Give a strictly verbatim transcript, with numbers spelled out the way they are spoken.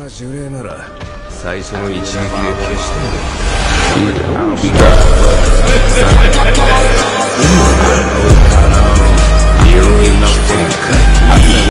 な呪霊なら最初の一撃で消してもいい。